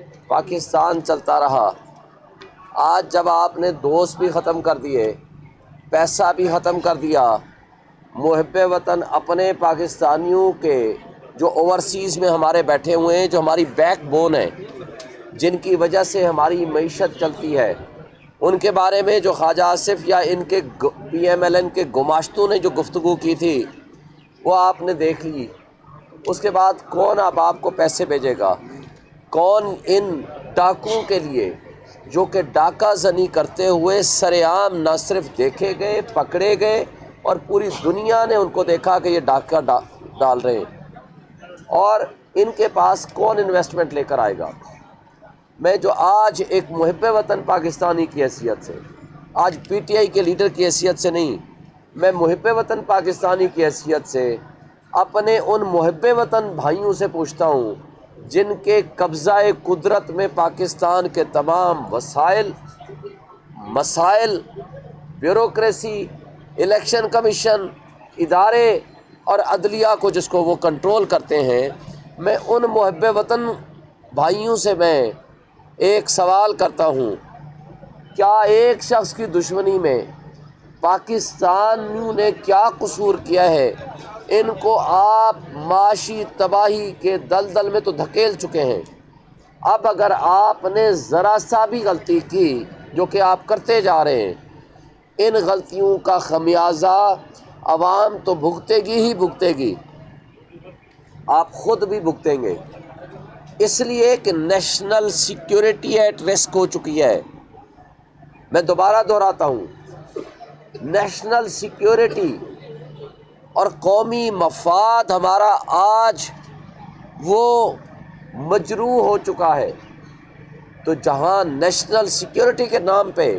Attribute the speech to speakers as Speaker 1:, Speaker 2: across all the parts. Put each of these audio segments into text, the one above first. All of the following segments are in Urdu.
Speaker 1: پاکستان چلتا رہا۔ آج جب آپ نے دوست بھی ختم کر دیے، پیسہ بھی ختم کر دیا، محب وطن اپنے پاکستانیوں کے جو اوورسیز میں ہمارے بیٹھے ہوئے ہیں، جو ہماری بیک بون ہیں، جن کی وجہ سے ہماری معیشت چلتی ہے، ان کے بارے میں جو خواجہ آصف یا ان کے پی ایم ایل این کے گماشتوں نے جو گفتگو کی تھی وہ آپ نے دیکھ لی۔ اس کے بعد کون اب آپ کو پیسے بھیجے گا؟ کون ان ڈاکوؤں کے لیے جو کہ ڈاکہ زنی کرتے ہوئے سر عام نہ صرف دیکھے گئے، پکڑے گئے، اور پوری دنیا نے ان کو دیکھا کہ یہ ڈاکہ ڈال رہے ہیں، اور ان کے پاس کون انویسٹمنٹ لے کر آئے گا؟ میں جو آج ایک محب وطن پاکستانی کی حیثیت سے، آج پی ٹی آئی کے لیڈر کی حیثیت سے نہیں، میں محب وطن پاکستانی کی حیثیت سے اپنے ان محب وطن بھائیوں سے پوچھتا ہوں جن کے قبضہ قدرت میں پاکستان کے تمام وسائل، مسائل، بیوروکریسی، الیکشن کمیشن، ادارے اور عدلیہ کو جس کو وہ کنٹرول کرتے ہیں، میں ان محب وطن بھائیوں سے میں ایک سوال کرتا ہوں، کیا ایک شخص کی دشمنی میں پاکستانیوں نے کیا قصور کیا ہے؟ ان کو آپ معاشی تباہی کے دلدل میں تو دھکیل چکے ہیں۔ اب اگر آپ نے ذرا سا بھی غلطی کی، جو کہ آپ کرتے جا رہے ہیں، ان غلطیوں کا خمیازہ عوام تو بھگتے گی ہی بھگتے گی، آپ خود بھی بھگتیں گے، اس لیے کہ نیشنل سیکیورٹی ایٹ رسک ہو چکی ہے۔ میں دوبارہ دہراتا ہوں، نیشنل سیکیورٹی اور قومی مفاد ہمارا آج وہ مجروح ہو چکا ہے۔ تو جہاں نیشنل سیکیورٹی کے نام پہ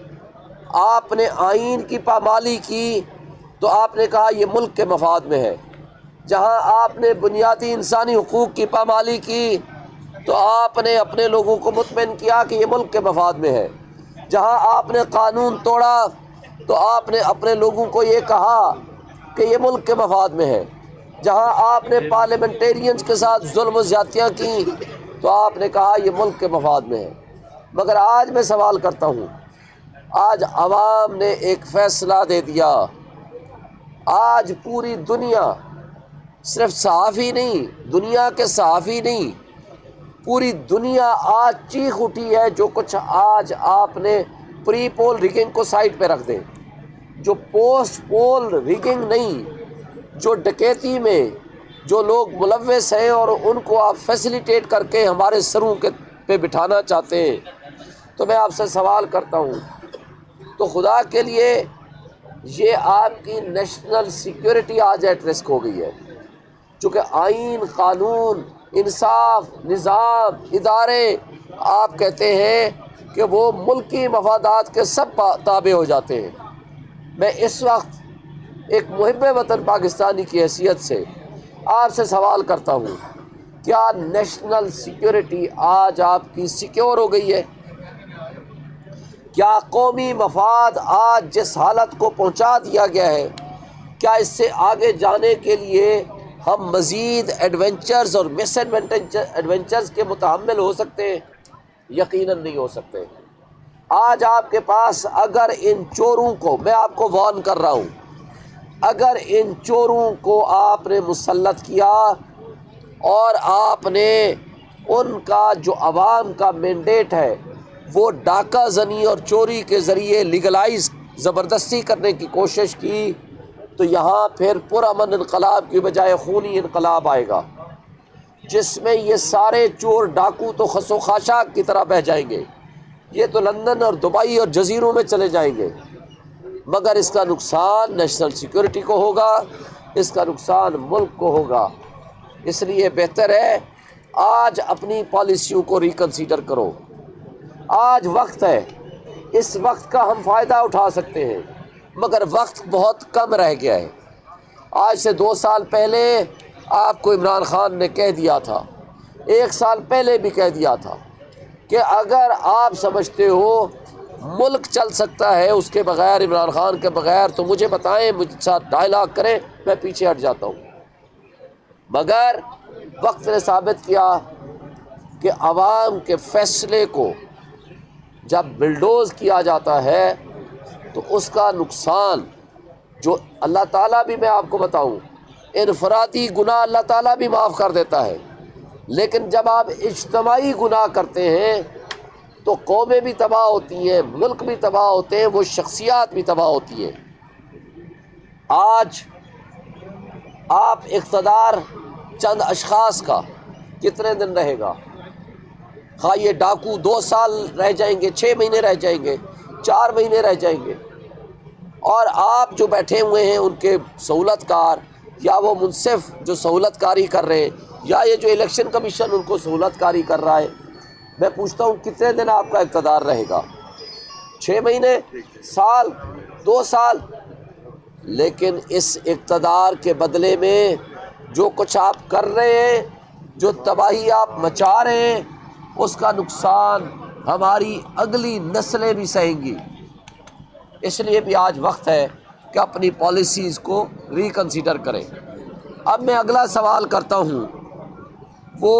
Speaker 1: آپ نے آئین کی پامالی کی تو آپ نے کہا یہ ملک کے مفاد میں ہے، جہاں آپ نے بنیادی انسانی حقوق کی پامالی کی تو آپ نے اپنے لوگوں کو مطمئن کیا کہ یہ ملک کے مفاد میں ہے، جہاں آپ نے قانون توڑا تو آپ نے اپنے لوگوں کو یہ کہا کہ یہ ملک کے مفاد میں ہے، جہاں آپ نے پارلیمنٹیرینز کے ساتھ ظلم و زیادتیاں کی تو آپ نے کہا یہ ملک کے مفاد میں ہے۔ مگر آج میں سوال کرتا ہوں، آج عوام نے ایک فیصلہ دے دیا، آج پوری دنیا، صرف صحافی نہیں، دنیا کے صحافی نہیں، پوری دنیا آج چیخ اٹھی ہے۔ جو کچھ آج آپ نے پری پول ریگنگ کو سائٹ پہ رکھ دیں، جو پوسٹ پول ریگنگ نہیں، جو ڈکیتی میں جو لوگ ملوث ہیں اور ان کو آپ فیسیلیٹیٹ کر کے ہمارے سروں پہ بٹھانا چاہتے ہیں، تو میں آپ سے سوال کرتا ہوں، تو خدا کے لیے یہ آپ کی نیشنل سیکیورٹی آج ایٹ رسک ہو گئی ہے، چونکہ آئین، قانون، انصاف، نظام، ادارے آپ کہتے ہیں کہ وہ ملکی مفادات کے سب تابع ہو جاتے ہیں۔ میں اس وقت ایک محب وطن پاکستانی کی حیثیت سے آپ سے سوال کرتا ہوں، کیا نیشنل سیکیورٹی آج آپ کی سیکیور ہو گئی ہے؟ کیا قومی مفاد آج جس حالت کو پہنچا دیا گیا ہے، کیا اس سے آگے جانے کے لیے ہم مزید ایڈونچرز اور مس ایڈونچرز کے متحمل ہو سکتے ہیں؟ یقیناً نہیں ہو سکتے۔ آج آپ کے پاس اگر ان چوروں کو، میں آپ کو وارن کر رہا ہوں، اگر ان چوروں کو آپ نے مسلط کیا اور آپ نے ان کا جو عوام کا مینڈیٹ ہے وہ ڈاکہ زنی اور چوری کے ذریعے لیگلائز زبردستی کرنے کی کوشش کی، تو یہاں پھر پرامن انقلاب کی بجائے خونی انقلاب آئے گا، جس میں یہ سارے چور ڈاکو تو خس و خاشاک کی طرح بہہ جائیں گے، یہ تو لندن اور دبئی اور جزیروں میں چلے جائیں گے، مگر اس کا نقصان نیشنل سیکورٹی کو ہوگا، اس کا نقصان ملک کو ہوگا۔ اس لیے بہتر ہے آج اپنی پالیسیوں کو ریکنسیڈر کرو، آج وقت ہے، اس وقت کا ہم فائدہ اٹھا سکتے ہیں، مگر وقت بہت کم رہ گیا ہے۔ آج سے 2 سال پہلے آپ کو عمران خان نے کہہ دیا تھا، 1 سال پہلے بھی کہہ دیا تھا کہ اگر آپ سمجھتے ہو ملک چل سکتا ہے اس کے بغیر، عمران خان کے بغیر، تو مجھے بتائیں، مجھ ساتھ ڈائلاگ کریں، میں پیچھے ہٹ جاتا ہوں۔ مگر وقت نے ثابت کیا کہ عوام کے فیصلے کو جب بلڈوز کیا جاتا ہے تو اس کا نقصان جو اللہ تعالیٰ بھی، میں آپ کو بتاؤں، انفرادی گناہ اللہ تعالیٰ بھی معاف کر دیتا ہے، لیکن جب آپ اجتماعی گناہ کرتے ہیں تو قومیں بھی تباہ ہوتی ہیں، ملک بھی تباہ ہوتے ہیں، وہ شخصیات بھی تباہ ہوتی ہیں۔ آج آپ اقتدار چند اشخاص کا کتنے دن رہے گا؟ خواہ یہ ڈاکو 2 سال رہ جائیں گے، 6 مہینے رہ جائیں گے، 4 مہینے رہ جائیں گے، اور آپ جو بیٹھے ہوئے ہیں ان کے سہولت کار یا وہ منصف جو سہولت کاری کر رہے ہیں یا یہ جو الیکشن کمیشن ان کو سہولت کاری کر رہا ہے، میں پوچھتا ہوں کتنے دن آپ کا اقتدار رہے گا؟ 6 مہینے، سال، 2 سال؟ لیکن اس اقتدار کے بدلے میں جو کچھ آپ کر رہے ہیں، جو تباہی آپ مچا رہے ہیں، اس کا نقصان ہماری اگلی نسلیں بھی سہیں گی۔ اس لیے بھی آج وقت ہے کہ اپنی پالیسیز کو ریکنسیڈر کریں۔ اب میں اگلا سوال کرتا ہوں، وہ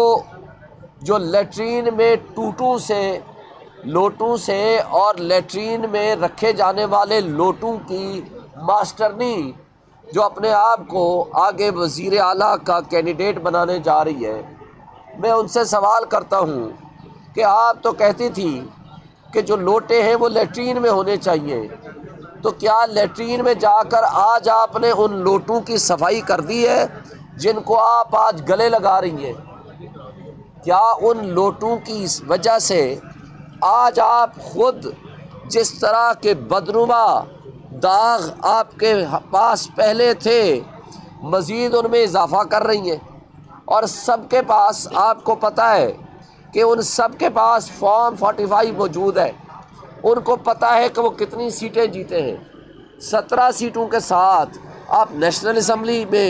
Speaker 1: جو لیٹرین میں ٹوٹوں سے، لوٹوں سے اور لیٹرین میں رکھے جانے والے لوٹوں کی ماسٹرنی جو اپنے آپ کو آگے وزیر اعلیٰ کا کینڈیڈیٹ بنانے جا رہی ہے، میں ان سے سوال کرتا ہوں کہ آپ تو کہتی تھی کہ جو لوٹے ہیں وہ لیٹرین میں ہونے چاہیے، تو کیا لیٹرین میں جا کر آج آپ نے ان لوٹوں کی صفائی کر دی ہے جن کو آپ آج گلے لگا رہی ہیں؟ کیا ان لوٹوں کی وجہ سے آج آپ خود جس طرح کے بدنما داغ آپ کے پاس پہلے تھے مزید ان میں اضافہ کر رہی ہیں؟ اور سب کے پاس، آپ کو پتہ ہے کہ ان سب کے پاس فارم 45 موجود ہے، ان کو پتہ ہے کہ وہ کتنی سیٹیں جیتے ہیں۔ 17 سیٹوں کے ساتھ آپ نیشنل اسمبلی میں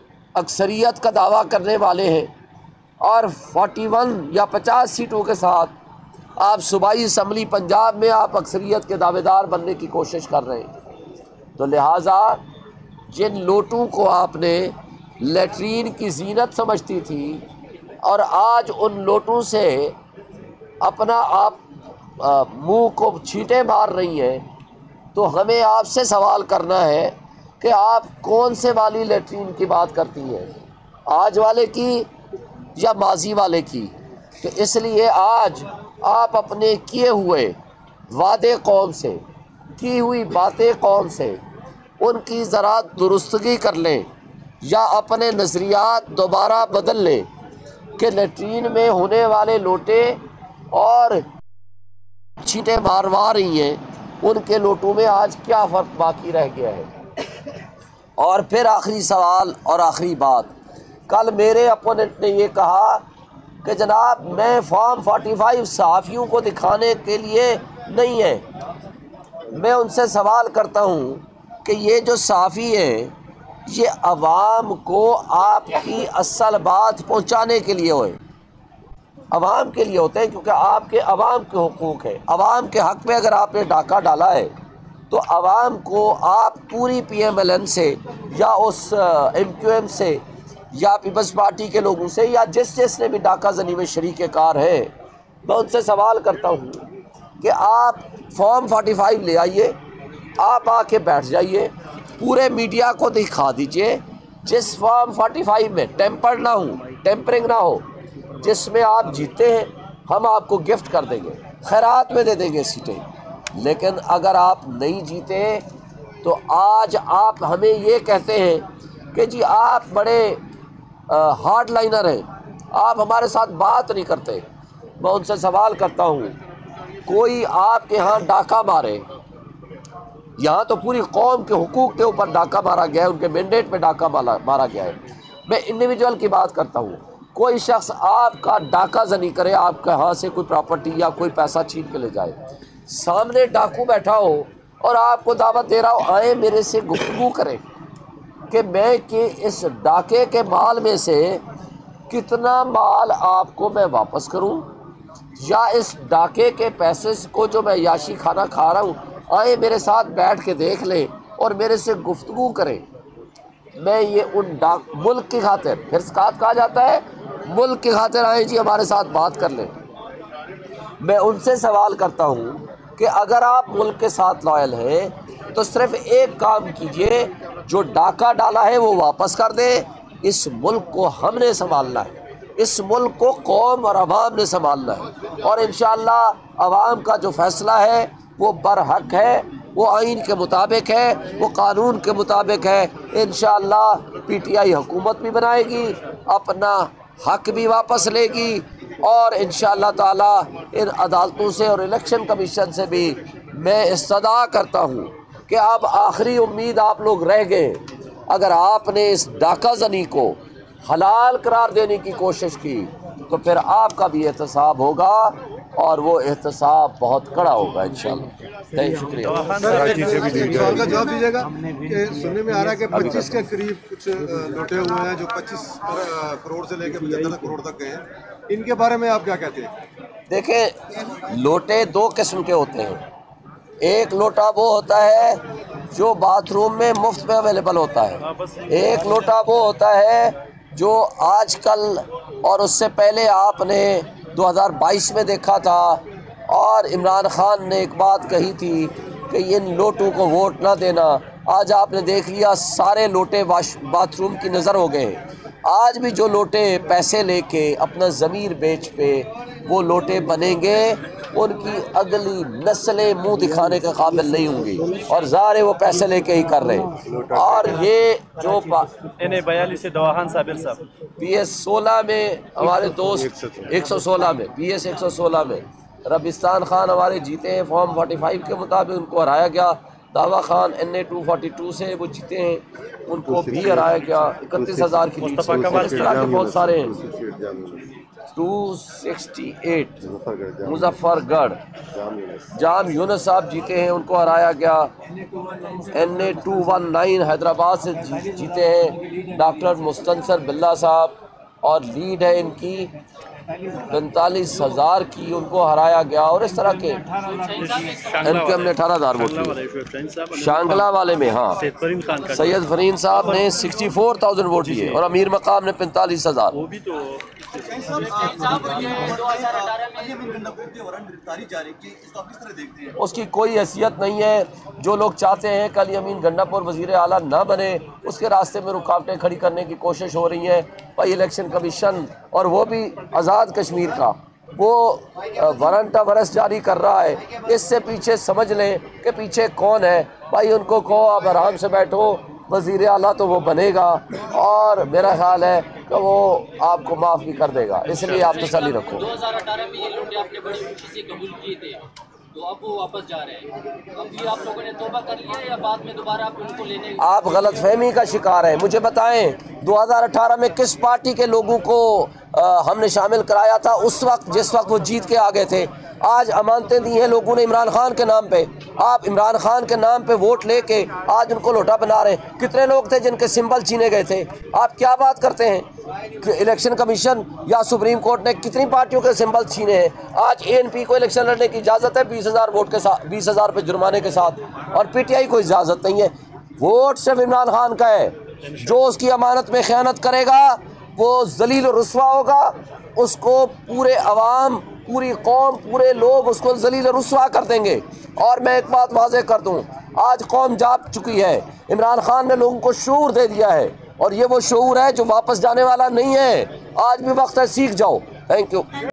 Speaker 1: اکثریت کا دعویٰ کرنے والے ہیں، اور 41 یا 50 سیٹوں کے ساتھ آپ صوبائی اسمبلی پنجاب میں آپ اکثریت کے دعوے دار بننے کی کوشش کر رہے ہیں۔ تو لہٰذا جن لوٹوں کو آپ نے لیٹرین کی زینت سمجھتی تھی اور آج ان لوٹوں سے اپنا آپ منہ کو چھینٹے مار رہی ہیں، تو ہمیں آپ سے سوال کرنا ہے کہ آپ کون سے والی لیٹرین کی بات کرتی ہیں، آج والے کی یا ماضی والے کی؟ تو اس لیے آج آپ اپنے کیے ہوئے وعدے قوم سے، کی ہوئی باتیں قوم سے، ان کی ذرا درستگی کر لیں یا اپنے نظریات دوبارہ بدل لیں کہ لیٹرین میں ہونے والے لوٹے اور چھینٹے ماروا رہی ہیں، ان کے لوٹوں میں آج کیا فرق باقی رہ گیا ہے۔ اور پھر آخری سوال اور آخری بات، کل میرے اپوننٹ نے یہ کہا کہ جناب میں فارم 45 صحافیوں کو دکھانے کے لیے نہیں ہے۔ میں ان سے سوال کرتا ہوں کہ یہ جو صحافی ہیں یہ عوام کو آپ کی اصل بات پہنچانے کے لیے ہوئے، عوام کے لیے ہوتے ہیں، کیونکہ آپ کے عوام کے حقوق ہیں۔ عوام کے حق میں اگر آپ نے ڈاکہ ڈالا ہے تو عوام کو آپ پوری پی ایم ایل این سے یا اس ایم کیو ایم سے یا پیپلز پارٹی کے لوگوں سے یا جس نے بھی ڈاکہ زنی میں شریک کار ہے، میں ان سے سوال کرتا ہوں کہ آپ فارم 45 لے آئیے، آپ آ کے بیٹھ جائیے، پورے میڈیا کو دکھا دیجئے جس فارم 45 میں ٹیمپرنگ نہ ہو، جس میں آپ جیتے ہیں، ہم آپ کو گفٹ کر دیں گے، خیرات میں دے دیں گے سیٹیں۔ لیکن اگر آپ نہیں جیتے تو آج آپ ہمیں یہ کہتے ہیں کہ جی آپ بڑے ہارڈ لائنر ہیں، آپ ہمارے ساتھ بات نہیں کرتے۔ میں ان سے سوال کرتا ہوں، کوئی آپ کے ہاں ڈاکہ مارے، یہاں تو پوری قوم کے حقوق کے اوپر ڈاکہ مارا گیا ہے، ان کے مینڈیٹ پہ ڈاکہ مارا گیا ہے۔ میں انڈیویجول کی بات کرتا ہوں، کوئی شخص آپ کا ڈاکہ زنی کرے، آپ کے ہاں سے کوئی پراپرٹی یا کوئی پیسہ چھین کے لے جائے، سامنے ڈاکو بیٹھا ہو اور آپ کو دعوت دے رہا ہو آئیں میرے سے گفتگو کریں کہ میں کہ اس ڈاکے کے مال میں سے کتنا مال آپ کو میں واپس کروں، یا اس ڈاکے کے پیسے کو جو میں یاشی کھانا کھا رہا ہوں، آئیں میرے ساتھ بیٹھ کے دیکھ لیں اور میرے سے گفتگو کریں۔ میں یہ ان ملک کی خاطر، پھر سکات کہا جاتا ہے ملک کی خاطر آئیں جی ہمارے ساتھ بات کر لیں. میں ان سے سوال کرتا ہوں کہ اگر آپ ملک کے ساتھ لائل ہیں تو صرف ایک کام کیجئے، جو ڈاکہ ڈالا ہے وہ واپس کر دیں. اس ملک کو ہم نے سنبھالنا ہے، اس ملک کو قوم اور عوام نے سنبھالنا ہے، اور انشاءاللہ عوام کا جو فیصلہ ہے وہ برحق ہے، وہ آئین کے مطابق ہے، وہ قانون کے مطابق ہے. انشاءاللہ پی ٹی آئی حکومت بھی بنائے گی، اپنا حق بھی واپس لے گی، اور انشاءاللہ تعالی ان عدالتوں سے اور الیکشن کمیشن سے بھی میں استدعا کرتا ہوں کہ اب آخری امید آپ لوگ رہ گئے. اگر آپ نے اس ڈاکہ زنی کو حلال قرار دینے کی کوشش کی تو پھر آپ کا بھی احتساب ہوگا، اور وہ احتساب بہت کڑا ہوگا انشاءاللہ. شکریہ.
Speaker 2: سوال کا جواب دیجیے گا کہ سننے میں آ رہا ہے کہ 25 کے قریب کچھ لوٹے ہوئے ہیں جو 25 کروڑ سے لے کے 75 کروڑ تک گئے ہیں، ان کے بارے میں آپ کیا کہتے ہیں؟
Speaker 1: دیکھیں، لوٹے دو قسم کے ہوتے ہیں. ایک لوٹا وہ ہوتا ہے جو باتھ روم میں مفت میں اویلیبل ہوتا ہے، ایک لوٹا وہ ہوتا ہے جو آج کل اور اس سے پہلے آپ نے 2022 میں دیکھا تھا، اور عمران خان نے ایک بات کہی تھی کہ ان لوٹوں کو ووٹ نہ دینا. آج آپ نے دیکھ لیا سارے لوٹے باتھ روم کی نظر ہو گئے. آج بھی جو لوٹے پیسے لے کے اپنا ضمیر بیچ پہ وہ لوٹے بنیں گے، ان کی اگلی نسلیں منہ دکھانے کے قابل نہیں ہوں گی، اور ظاہر وہ پیسے لے کے ہی کر رہے ہیں. اور یہ جو پی ایس 16 میں ہمارے دوست 116 میں پی ایس 116 میں ربستان خان ہمارے جیتے ہیں فارم 45 کے مطابق، ان کو ہرایا گیا. دعویٰ خان NA 242 سے وہ جیتے ہیں، ان کو بھی ہرایا گیا 31,000 کی لیڈ سے. اس طرح کے بہت سارے ہیں. 268 مظفر گڑھ جام یونس صاحب جیتے ہیں، ان کو ہرایا گیا. NA 219 حیدرآباد سے جیتے ہیں ڈاکٹر مستنصر باللہ صاحب، اور لیڈ ہے ان کی 45,000 کی، ان کو ہرایا گیا. اور اس طرح کے ان کے ہم نے 18,000 ووٹ لیے. شانگلہ والے میں ہاں سید فرین صاحب نے 64,000 ووٹ لیے، اور امیر مقام نے 45,000. اس کی کوئی حیثیت نہیں ہے. جو لوگ چاہتے ہیں کہ علی امین گنڈاپور وزیر اعلیٰ نہ بنے، اس کے راستے میں رکاوٹیں کھڑی کرنے کی کوشش ہو رہی ہیں. بھائی الیکشن کمیشن، اور وہ بھی آزاد کشمیر کا، وہ وارنٹ آف ارسٹ جاری کر رہا ہے. اس سے پیچھے سمجھ لیں کہ پیچھے کون ہے. بھائی ان کو کہو آپ آرام سے بیٹھو، وزیر اعلیٰ تو وہ بنے گا، اور میرا خیال ہے کہ وہ آپ کو معاف بھی کر دے گا. اس لیے آپ تسلی رکھو.
Speaker 3: 2018 میں یہ لوٹے آپ نے بڑی خوشی سے قبول کیے تھے، تو اب وہ واپس جا رہے ہیں. اب یہ آپ لوگوں نے توبہ کر لیا یا بعد میں دوبارہ آپ ان کو لینے؟
Speaker 1: آپ غلط فہمی کا شکار ہیں. مجھے بتائیں 2018 میں کس پارٹی کے لوگوں کو ہم نے شامل کرایا تھا اس وقت جس وقت وہ جیت کے آگے تھے؟ آج امانتیں دی ہیں لوگوں نے عمران خان کے نام پہ. آپ عمران خان کے نام پہ ووٹ لے کے آج ان کو لوٹا بنا رہے ہیں. کتنے لوگ تھے جن کے سمبل چھینے گئے تھے؟ آپ کیا بات کرتے ہیں کہ الیکشن کمیشن یا سپریم کورٹ نے کتنی پارٹیوں کے سمبل چھینے ہیں؟ آج ANP کو الیکشن لڑنے کی اجازت ہے 20,000 ووٹ کے ساتھ، 20,000 پہ جرمانے کے ساتھ، اور PTI کو اجازت نہیں ہے. ووٹ صرف عمران خان کا ہے. جو اس کی امانت میں خیانت کرے گا وہ ذلیل و رسوا ہوگا. اس کو پورے عوام، پوری قوم، پورے لوگ اس کو ذلیل و رسوا کر دیں گے. اور میں ایک بات واضح کر دوں، آج قوم جاگ چکی ہے. عمران خان نے لوگوں کو شعور دے دیا ہے، اور یہ وہ شعور ہے جو واپس جانے والا نہیں ہے. آج بھی وقت ہے، سیکھ جاؤ. Thank you.